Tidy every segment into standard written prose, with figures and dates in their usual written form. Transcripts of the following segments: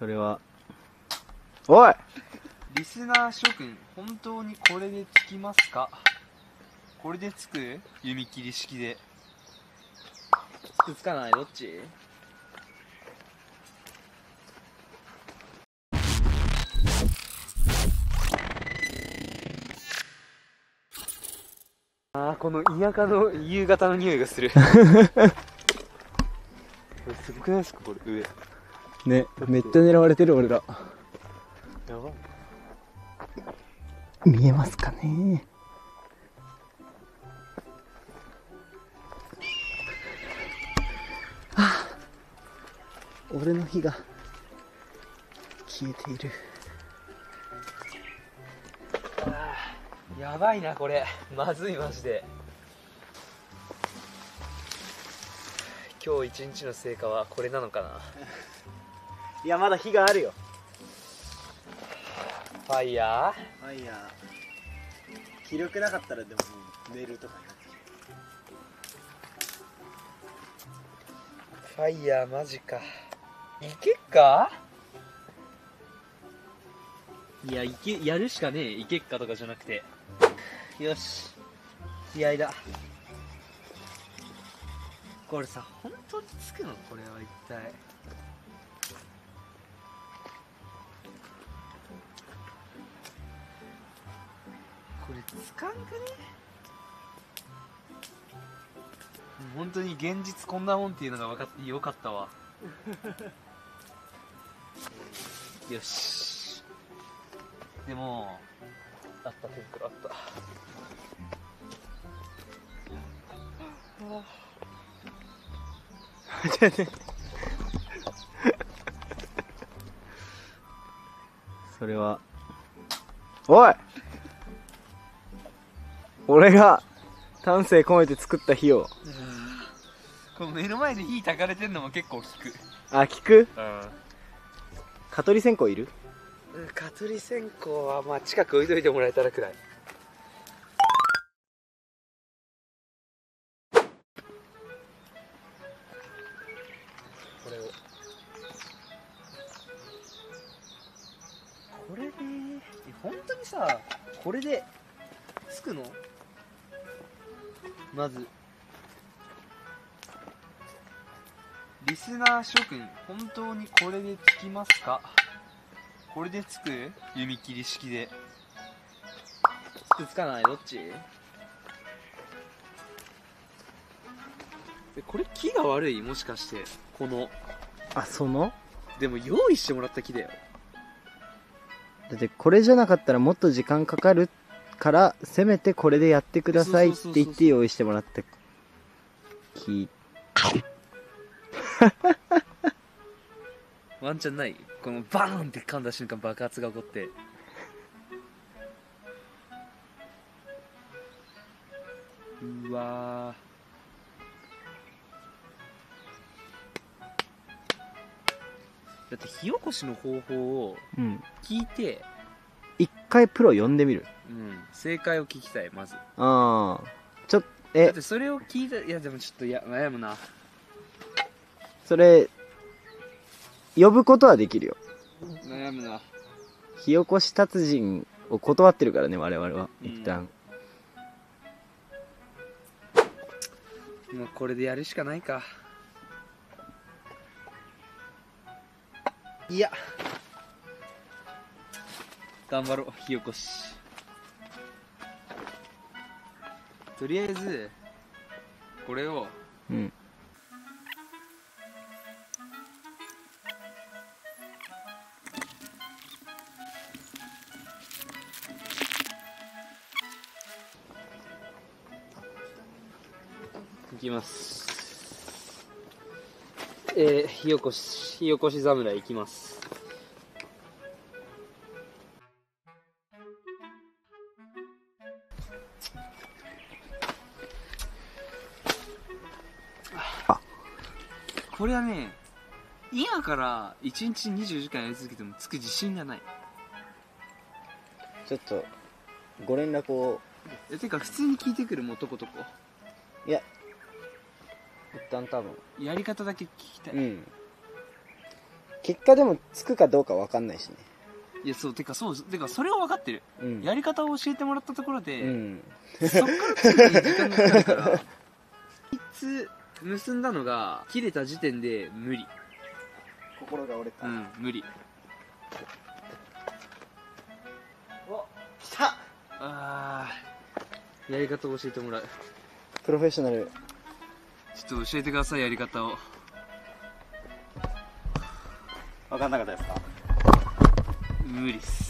それは。おい、 リスナー諸君、本当にこれでつきますか？これでつく？弓切り式で。つかない？どっち？ああ、この田舎の夕方の匂いがする。これすごくないですか、これ上。 ね、めっちゃ狙われてる俺ら。 やばい。 見えますかね。あ、俺の火が消えている。 やばいなこれ、まずいマジで。今日一日の成果はこれなのかな。 いや、まだ火があるよ。 ファイヤファイヤー気力なかったらでももう寝るとかになっー、ファイヤーマジか。いけっか。いや、やるしかねえ。いけっかとかじゃなくて。よし、気合いだ。これさ、本当につくの？これは一体。これつかんくね？本当に現実こんなもんっていうのが分かってよかったわ。よし。でもあった、天ぷらあった。 それは。おい、俺が丹精込めて作った火を。 この目の前で火焚かれてんのも結構効く。 あ、聞く？ うん。 蚊取り線香いる？ 蚊取り線香はまあ近く置いといてもらえたらくらい。これを。これで本当にさ、これでつくの？まずリスナー諸君、本当にこれでつきますか？これでつく？弓切り式で。つかない？どっち？これ木が悪い？もしかしてこの。 あ、その？ でも用意してもらった木だよ。 だってこれじゃなかったらもっと時間かかるからせめてこれでやってくださいって言って用意してもらった木。 ワンチャンない？このバーンって噛んだ瞬間爆発が起こって。うわー、だって火起こしの方法を聞いて、 一回プロ呼んでみる。 正解を聞きたい。まずああ、だってそれを聞いた。いやでもちょっと悩むな。 それ呼ぶことはできるよ。 悩むな。 火起こし達人を断ってるからね、我々は一旦。 もうこれでやるしかないか。いや、頑張ろう。火起こし。とりあえずこれを。いきます。火起こし侍いきます。これはね、今から1日20時間やり続けてもつく自信がない。 ちょっとご連絡を。 てか普通に聞いてくる。もうとことこ。 いや、一旦多分やり方だけ聞きたい。 結果でもつくかどうか分かんないしね。 いや、てかそれは分かってる、 うん、 やり方を教えてもらったところで、 うん、 そっからついて時間がかかるから3つ結んだのが切れた時点で無理。 心が折れた。 無理。 お、来た。 やり方を教えてもらう。 プロフェッショナル。 ちょっと教えてください、やり方を。 分かんなかったですか？ 無理っす。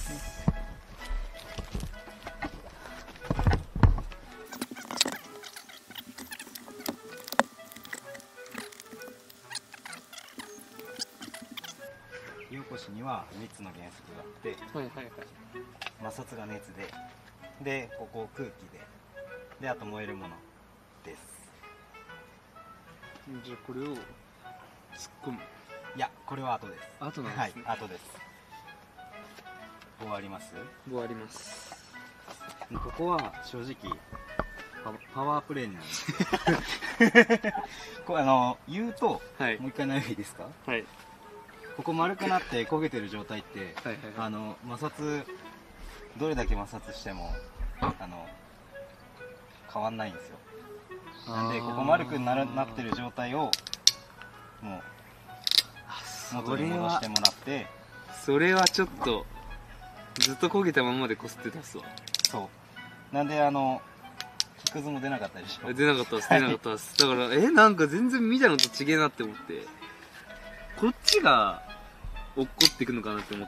湯起こしには3つの原則があって、 はいはいはい。 摩擦が熱で、ここ空気で、あと燃えるものです。 じゃあこれを突っ込む。 いや、これは後です。 後なんですね。 はい、後です。終わります？ 終わります。 ここは正直パワープレイになるこれ言うと、 はい、 もう一回悩みですか？ はい。 ここ丸くなって焦げてる状態って、 はいはいはい、 摩擦どれだけ摩擦しても変わんないんですよ。なんでここ丸くなってる状態をもう元に戻してもらって。 それはちょっとずっと焦げたままでこすってたすわ。 そうなんで木くずも出なかったでしょ。 出なかったです、出なかったです。だからなんか全然見たのと違えなって思って、こっちが落っこっていくのかなって思って。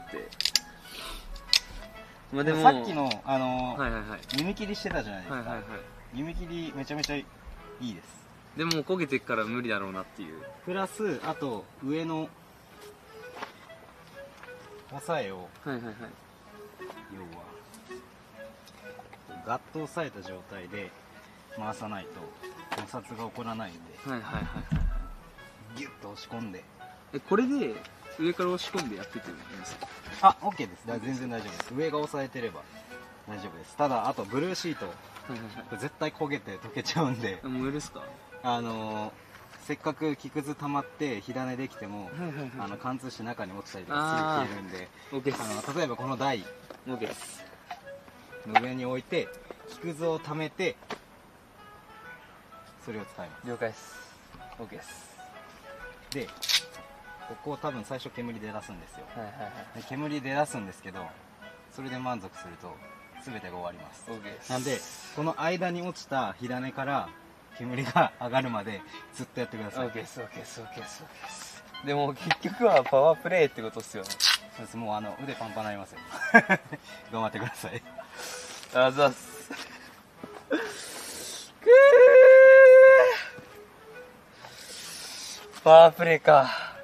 まあでもさっきのはいはいはい、 弓切りしてたじゃないですか。 はいはいはい、 弓切りめちゃめちゃいいです。 でも焦げてっから無理だろうなっていう。 プラスあと上の押さえを、 はいはいはい、 要はガッと押さえた状態で回さないと摩擦が起こらないんで、 はいはいはい、 ギュッと押し込んで。 これで上から押し込んでやっててもいいですか？ あ、OK です。全然大丈夫です。上が押さえてれば大丈夫です。ただあとブルーシート、 はいはいはい、 これ絶対焦げて溶けちゃうんで、 燃えるっすか？ せっかく木くず溜まって火種できても、貫通して中に落ちたりとかすぐ消えるんで、例えばこの台の上に置いて木くずを溜めてそれを使います。 了解です。 OK です。 でここを多分最初煙出だすんですよ。 はいはいはい、 で煙出だすんですけど、それで満足すると全てが終わります。 OK です。 なんでこの間に落ちた火種から煙が上がるまでずっとやってください。 OK です OK です OK です OK です。でも結局はパワープレイってことっすよね。 そうです。もう腕パンパンになりますよ頑張ってください。 あざっすパワープレイか。